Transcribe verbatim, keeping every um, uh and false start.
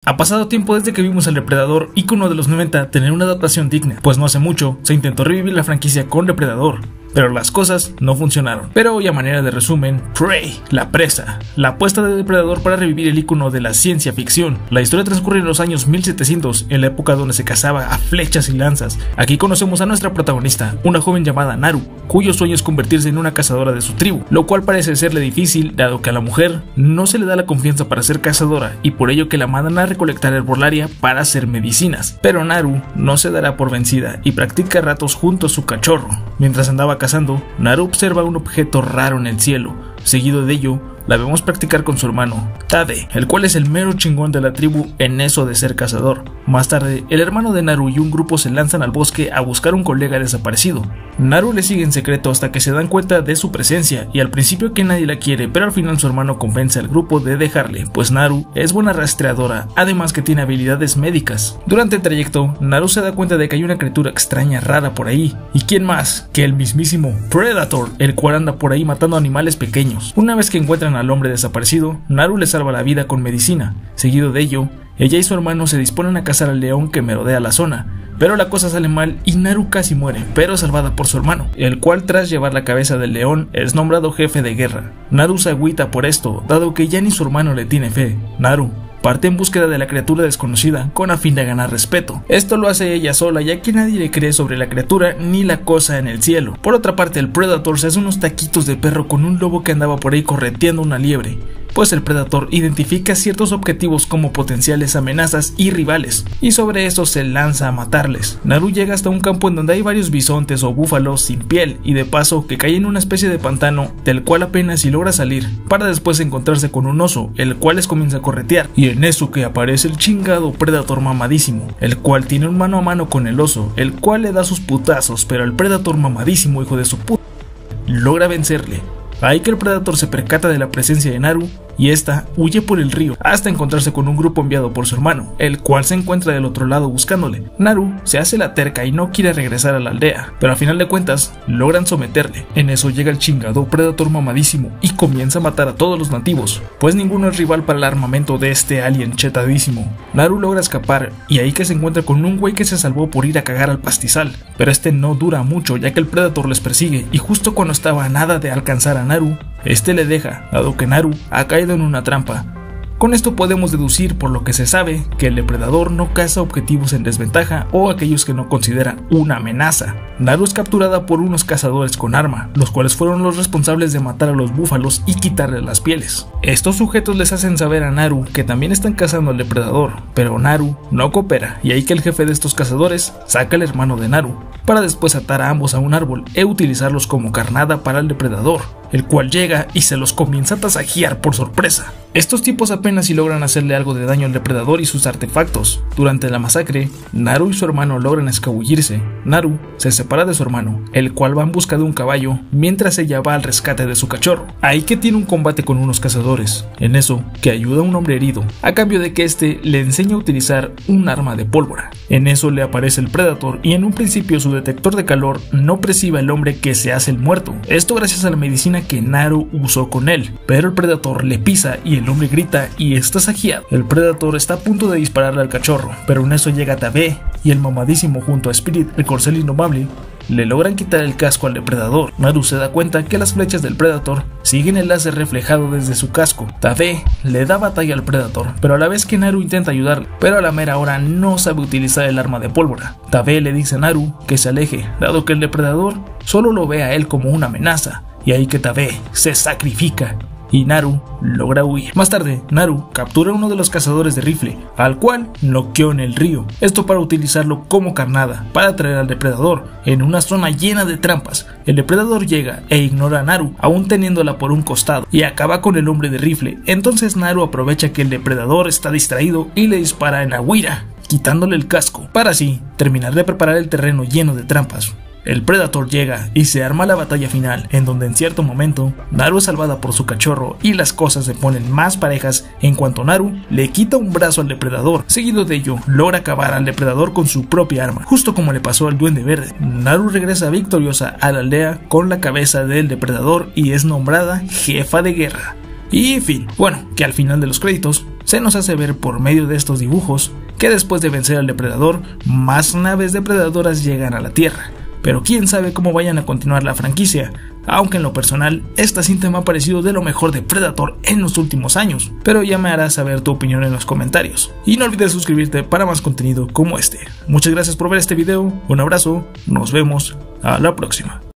Ha pasado tiempo desde que vimos al Depredador, ícono de los noventa, tener una adaptación digna, pues no hace mucho se intentó revivir la franquicia con Depredador, pero las cosas no funcionaron. Pero hoy, a manera de resumen, Prey, la presa, la apuesta de Depredador para revivir el ícono de la ciencia ficción. La historia transcurre en los años mil setecientos, en la época donde se cazaba a flechas y lanzas. Aquí conocemos a nuestra protagonista, una joven llamada Naru, cuyo sueño es convertirse en una cazadora de su tribu, lo cual parece serle difícil dado que a la mujer no se le da la confianza para ser cazadora y por ello que la mandan a recolectar herbolaria para hacer medicinas. Pero Naru no se dará por vencida y practica a ratos junto a su cachorro. Mientras andaba cazando, Naru observa un objeto raro en el cielo. Seguido de ello, la vemos practicar con su hermano, Tade, el cual es el mero chingón de la tribu en eso de ser cazador. Más tarde, el hermano de Naru y un grupo se lanzan al bosque a buscar un colega desaparecido. Naru le sigue en secreto hasta que se dan cuenta de su presencia y al principio que nadie la quiere, pero al final su hermano convence al grupo de dejarle, pues Naru es buena rastreadora, además que tiene habilidades médicas. Durante el trayecto, Naru se da cuenta de que hay una criatura extraña rara por ahí, y quién más que el mismísimo Predator, el cual anda por ahí matando animales pequeños. Una vez que encuentran al hombre desaparecido, Naru le salva la vida con medicina. Seguido de ello, ella y su hermano se disponen a cazar al león que merodea la zona, pero la cosa sale mal y Naru casi muere, pero salvada por su hermano, el cual tras llevar la cabeza del león es nombrado jefe de guerra. Naru se agüita por esto, dado que ya ni su hermano le tiene fe. Naru parte en búsqueda de la criatura desconocida con a fin de ganar respeto. Esto lo hace ella sola, ya que nadie le cree sobre la criatura ni la cosa en el cielo. Por otra parte, el Predator se hace unos taquitos de perro con un lobo que andaba por ahí correteando una liebre, pues el Predator identifica ciertos objetivos como potenciales amenazas y rivales, y sobre eso se lanza a matarles. Naru llega hasta un campo en donde hay varios bisontes o búfalos sin piel, y de paso que cae en una especie de pantano del cual apenas si logra salir, para después encontrarse con un oso, el cual les comienza a corretear, y en eso que aparece el chingado Predator mamadísimo, el cual tiene un mano a mano con el oso, el cual le da sus putazos, pero el Predator mamadísimo, hijo de su puta, logra vencerle. Ahí que el Predator se percata de la presencia de Naru y esta huye por el río hasta encontrarse con un grupo enviado por su hermano, el cual se encuentra del otro lado buscándole. Naru se hace la terca y no quiere regresar a la aldea, pero a final de cuentas logran someterle. En eso llega el chingado Predator mamadísimo y comienza a matar a todos los nativos, pues ninguno es rival para el armamento de este alien chetadísimo. Naru logra escapar y ahí que se encuentra con un güey que se salvó por ir a cagar al pastizal, pero este no dura mucho ya que el Predator les persigue y justo cuando estaba a nada de alcanzar a Naru, este le deja, dado que Naru ha caído en una trampa. Con esto podemos deducir por lo que se sabe que el depredador no caza objetivos en desventaja o aquellos que no considera una amenaza. Naru es capturada por unos cazadores con arma, los cuales fueron los responsables de matar a los búfalos y quitarle las pieles. Estos sujetos les hacen saber a Naru que también están cazando al depredador, pero Naru no coopera y ahí que el jefe de estos cazadores saca al hermano de Naru, para después atar a ambos a un árbol e utilizarlos como carnada para el depredador, el cual llega y se los comienza a tasajear por sorpresa. Estos tipos apenas si logran hacerle algo de daño al depredador y sus artefactos. Durante la masacre, Naru y su hermano logran escabullirse. Naru se separa de su hermano, el cual va en busca de un caballo, mientras ella va al rescate de su cachorro. Ahí que tiene un combate con unos cazadores, en eso que ayuda a un hombre herido, a cambio de que este le enseña a utilizar un arma de pólvora. En eso le aparece el Predator y en un principio su detector de calor no percibe al hombre que se hace el muerto, esto gracias a la medicina que Naru usó con él, pero el Predator le pisa y el hombre grita y está saqueado. El Predator está a punto de dispararle al cachorro, pero en eso llega Tade y el mamadísimo junto a Spirit, el corcel indomable, le logran quitar el casco al depredador. Naru se da cuenta que las flechas del Predator siguen el láser reflejado desde su casco. Tade le da batalla al Predator, pero a la vez que Naru intenta ayudarle, pero a la mera hora no sabe utilizar el arma de pólvora. Tade le dice a Naru que se aleje, dado que el depredador solo lo ve a él como una amenaza, y ahí que Tade se sacrifica y Naru logra huir. Más tarde, Naru captura a uno de los cazadores de rifle, al cual noqueó en el río, esto para utilizarlo como carnada, para atraer al depredador en una zona llena de trampas. El depredador llega e ignora a Naru, aún teniéndola por un costado, y acaba con el hombre de rifle. Entonces Naru aprovecha que el depredador está distraído y le dispara en la huira, quitándole el casco, para así terminar de preparar el terreno lleno de trampas. El Predator llega y se arma la batalla final, en donde en cierto momento Naru es salvada por su cachorro y las cosas se ponen más parejas en cuanto Naru le quita un brazo al depredador. Seguido de ello, logra acabar al depredador con su propia arma, justo como le pasó al Duende Verde. Naru regresa victoriosa a la aldea con la cabeza del depredador y es nombrada jefa de guerra. Y fin, bueno, que al final de los créditos se nos hace ver por medio de estos dibujos que después de vencer al depredador, más naves depredadoras llegan a la Tierra. Pero quién sabe cómo vayan a continuar la franquicia, aunque en lo personal, esta cinta me ha parecido de lo mejor de Predator en los últimos años, pero ya me harás saber tu opinión en los comentarios. Y no olvides suscribirte para más contenido como este. Muchas gracias por ver este video, un abrazo, nos vemos a la próxima.